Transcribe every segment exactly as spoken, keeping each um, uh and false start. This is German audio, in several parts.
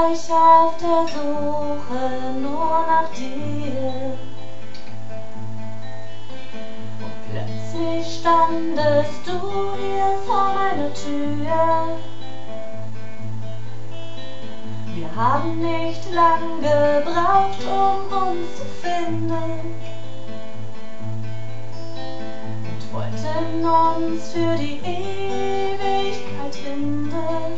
ich auf der Suche nur nach dir. Und plötzlich standest du hier vor meiner Tür. Wir haben nicht lang gebraucht, um uns zu finden, und wollten uns für die Ewigkeit binden.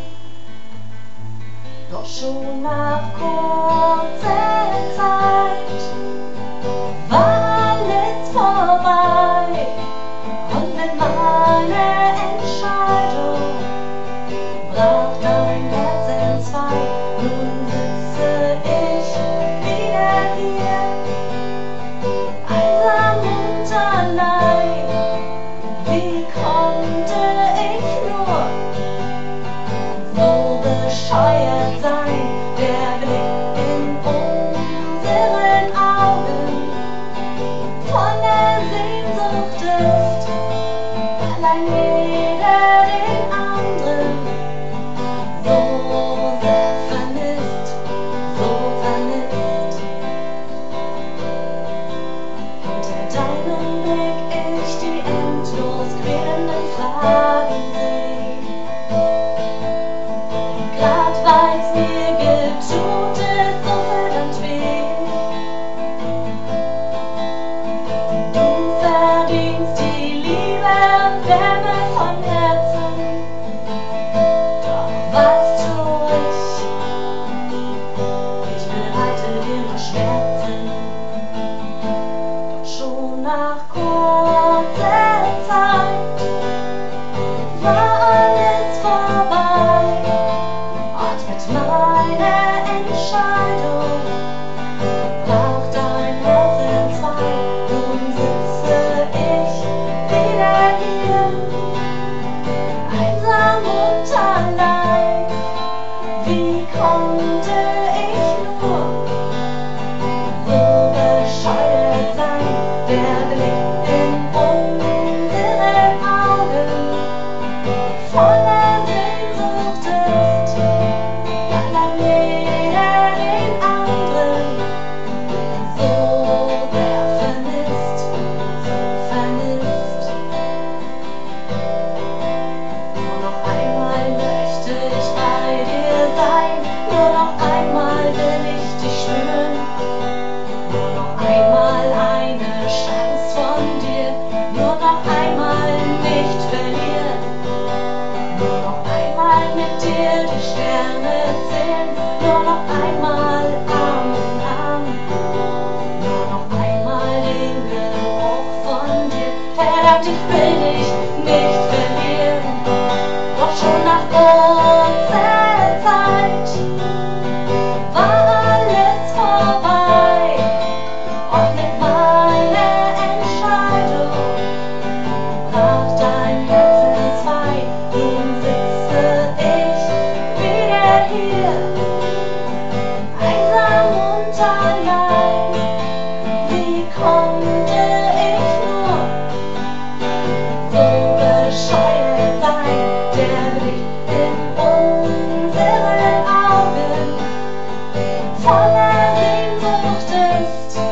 Doch schon nach kurzer Zeit war alles vorbei, und mit meiner Entscheidung brach dein Herz entzwei. Nun sitze ich wieder hier, einsam und allein. Wie konnte ich nur so bescheuert sein? Der Blick in unseren Augen voller Sehnsucht ist, allein jeder den anderen so sehr vermisst, so vermisst. Hinter deinem Blick ich die endlos quälenden Fragen seh. Grad weil's mir gibt, tut es so verdammt weh. Du verdienst die Liebe und Wärme von Herzen. Doch was tu ich? Ich bereite dir nur Schmerzen. Doch schon nach kurzer Zeit war alles vorbei, und mit meiner Entscheidung brach dein Herz entzwei. Nun sitze ich wieder hier, einsam und allein. Wie konnte ich nur so bescheuert sein? Der Blick in unsere Augen voller Sehnsucht ist, allein jeder den anderen so sehr vermisst, so vermisst. Nur noch einmal möchte ich bei dir sein, nur noch einmal will ich dich spüren, nur noch einmal eine Chance von dir, nur noch einmal nicht verlieren, nur noch einmal mit dir die Sterne zählen, nur noch einmal Arm in Arm, nur noch einmal den Geruch von dir. Verdammt, ich will dich nicht verlieren. Doch schon nach kurzer Zeit war alles vorbei, und mit meiner Entscheidung brach dein Herz entzwei. Nun sitze ich wieder hier, einsam und allein. Wie konnte ich nur so bescheuert sein? Der Blick in unseren Augen voller Sehnsucht ist,